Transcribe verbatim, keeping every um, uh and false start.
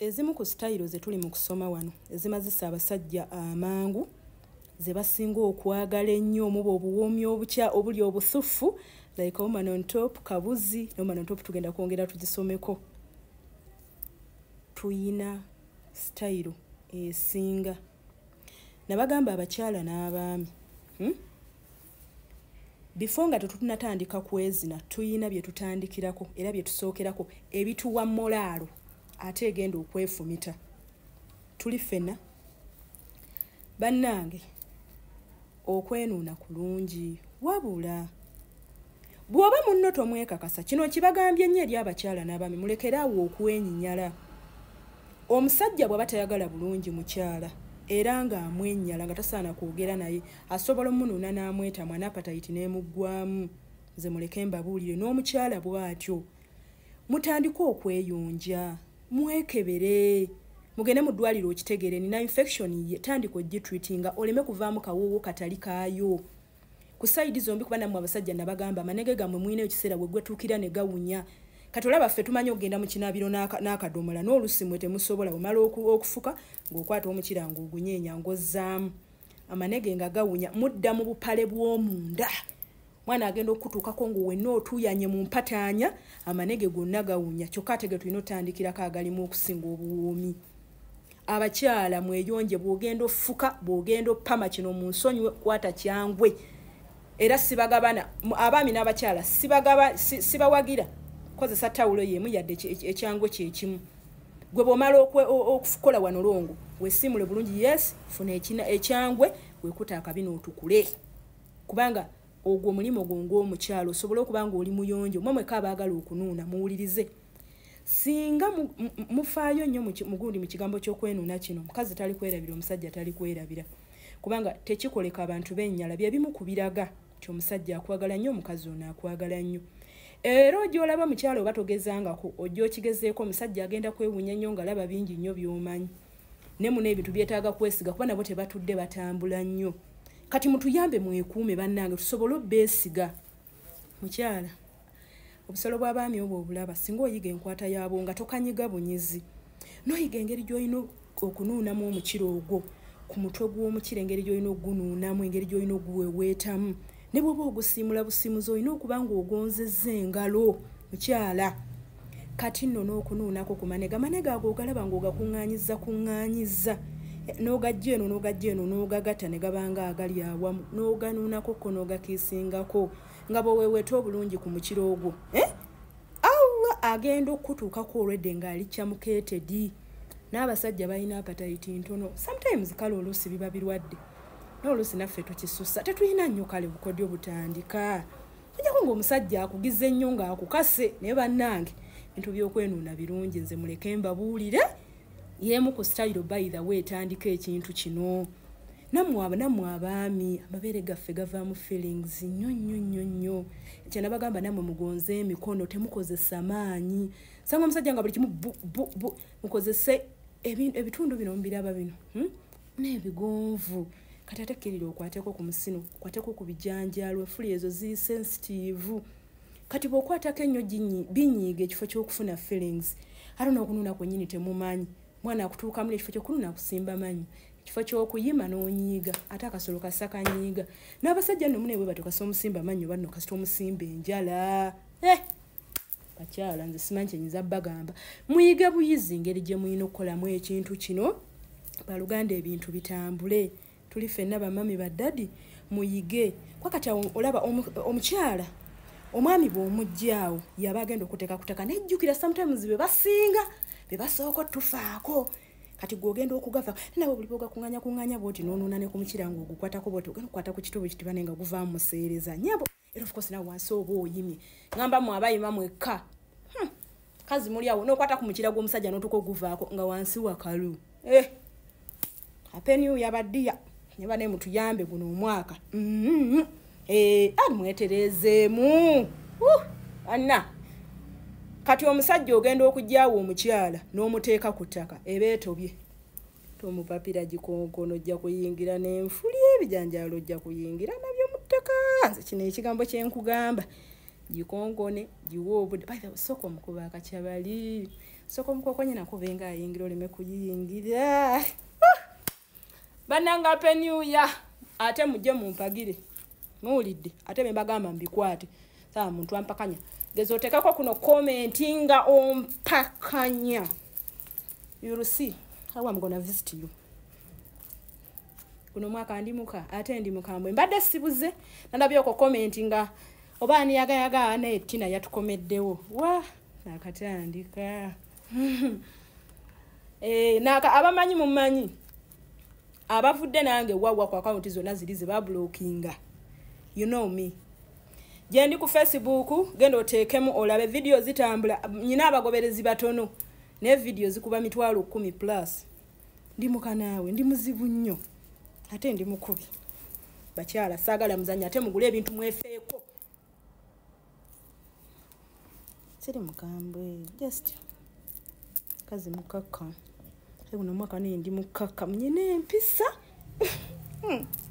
ezimu ku style ze tuli mu kusoma wano ezimazisa abasajja amangu ze basinga okwagala ennyo omuba obuwoomi obukya obuli obusufu like woman on top kabuzi woman on top tugenda kwongera tugisomeko. Tuyina style esinga nabagamba abakyala n'abaami hmm? Before nga tetunatandika kwezina tuyina bye tutandikirako era bye tusookerako ebituwa moralo ate egenda okwefumita. Tuli fena bannange okwenuuna kulungi wabula bw'oba munno tomwekakasa kino kibagambye nnyo eri abakyala n'abaami mulekeraawo okwenyinyala. Omusajja bw'aba tayagala bulungi mukyala era nga amwennyala nga tasaana kwogera naye asobola omunuuna n'amweta mwana apatayiti n'emuggwamu. Nze muleke mbabuulire n'omukyala bw'atyo mutandika okweyonja mwekebere mugende mu ddwaliro okitegere nina infection ye tandika ogitreatinga oleme kuvaamu kawoowo katali kaayo ku sayidi zombi kuba nammwe abasajja nabagamba amanege gammwe mwine ekiseera bwe gwetuukira ne gawunya kati olaba ffe tumanyi okugenda mu kinaabiro n'akadomola n'olusi mwe temusobola omala okufuka ng'okwata omukira ng'ogunyeenya ng'ozzaamu amanege nga gawunya mudda mu bupale bw'omunda mwana agenda okutuukako ng'owenna otuuyanye mu mpataanya amanege gonna gawunya kyokka ate ge tulina otandikirako agalimu okusinga obuwoomi. Abakyala mweyonje bw'ogenda ofuka bw'ogenda oppama kino mu nsonyiwe kwata kyangwe era sibagabana abaami n'abakyala sibagaba sibawagira kozesa tawulo yemu yadde ekyangwe kyekimu gwe bw'omala okukola wano longo weesiimule bulungi yes funa ekyangwe weekuta akabi n'otukule kubanga ogwo omulimu gwo ng'omukyalo osobola okuba nga oli muyonjo mmwe mweka abaagala okunuuna muwulirize singa mufaayo nnyo mugundi mu kigambo ky'okwenuuna kino mukazi tali kwerabira omusajja tali kwerabira kubanga tekikoleka abantu b'ennyala bye bimu ku biraga ky'omusajja akwagala nnyo omukazi ono akwagala nnyo. Era ojyolaba mukyalo oba togezangako ojja okigezeeko omusajja agenda kwewunya nnyo nga laba bingi nnyo by'omanyi ne muno ebintu byetaaga kwesiga kuba nabo tebatudde batambula nnyo. Kati mutuyambe mwekuume bannange tusobole obbeesiga. Mukyala obusolo bw'abaami obwo obulaba singa oyiga enkwata yaabo nga tokanyiga bunyizi n'oyiga engeri gy'olina okunuunamu omukiro ogwo ku mutwe gw'omukiro engeri gy'olina ogunuunamu engeri gy'olina oguweweetamu ne bw'oba ogusiimula busiimuzi olina okuba ng'ogonzezza engalo mukyala. Kati nno n'okunuunako ku manega manega ago ogalaba ng'ogakuŋŋaanyizza kuŋŋaanyizza n'ogajja eno n'ogajja eno n'ogagatta ne gabanga agali awamu n'oganuunako ko n'ogakiisingako nga bweweeweta obulungi ku mukiro ogwo eh? Allah agenda okutuukako olwedde ng'ali kyamukeetedi. N'abasajja balina apatayiti ntono sometimes kale oluusi biba birwadde n'oluusi naffe tukisussa tetulina nnyo kale bukodyo butandika ojjako ng'omusajja akugize nnyo ng'akukase naye bannange bintu by'okwenuuna birungi nze muleke mbabuulire yemu ku style by the way etandika ekintu kino nammwe nammwe abaami amabeere gaffe gavaamu feelings nnyo nnyo nnyo nnyo ekyo nabagamba nammwe mugonze emikono temukozesa maanyi sanga omusajja nga buli kimu mukozese ebitundu bino mubiraba bino hmm? n'ebigonvu kati ate kkirira okwateko ku musino kwateko ku bijanjalo efuli ezo ziri sensitive kati bw'okwatako ennyo binyiiga ekifo ky'okufuna feelings ate n'okunuuna kwennyini temumanyi mwana akutuuka muli ekifo ky'okunuuna akusimba manyi ekifo ky'okuyima n'onyiiga ate akasolo kassa kanyiiga n'abasajja nno muneebwe batukasa omusimba manyi oba nno kasita omusimba enjala eh! Bakyala nze simanyi kyenyinza bagamba muyiga buyizi ngeri gye mulina okukolamu ekintu kino baluganda ebintu bitambule. Tuli ffenna bamami baddadi muyige kwakati olaba omukyala omwami bw'omuggyaawo yaba agenda okuteeka kuteka nejjukira sometimes be basinga be basooka tufaako kati gw'ogenda okugava nabo buli bwogakuŋŋanya kuŋŋanya bwoti n'onuuna ne ku mukira ng'ogukwatako bwoti ogenda okukwata ku kitobo kitibane nga guvaamu museereza nyabo era of course nawe wansi oba oyimye ngamba mu abayima mwekka hmm. Kazi muli awo n'okwata ku mukira gw'omusajja n'otuka oguvaako nga wansi wakalu eh. Apeniu yabaddiya ne bane mutuyambe guno omwaka mm-hmm. Eh, amweterezeemu uh, anna kati omusajja ogenda okujjaawo omukyala n'omuteeka ku ttaka ebeetobye tomupapira gikonkono ojja kuyingira n'enfuli ebijanjaalo ojja kuyingira nabyo mu ttaka. Nze kino ekigambo kyenkugamba gikonkone giwe obudde sooka omukuba akakyabali soko mukoko nyina kubenga ayingira oleme kuyingira bananga penyuya ate mujje mumpagire muulidde ate mbagamba mbikwate saa muntu ampakanya gezo tekako kuno commentinga ompakanya. You'll see how I'm gonna visit you. Kuno mwaka ndi muka ate ndi mukambwe mbadde sibuze nandabye ko commentinga obani yaga yaga ne Tina yatukomeddewo wa nakatandika eh naka abamanyi mumanyi abavudde nange wawa kwa account zonna zilize ba blockinga. You know me. Jendi ku Facebook gendo oteekemu olabe video zitambula nyina abagoberezi batono ne video zikuba mitwalo kumi plus. Ndi mukanawe ndi muzibu nnyo ate ndi mukubi bakyala sagala muzanya ate mugule ebintu mwefeeko siri mukambwe just kazi mukaka sekuno mwaka ni ndi mukaka mnyine mpisa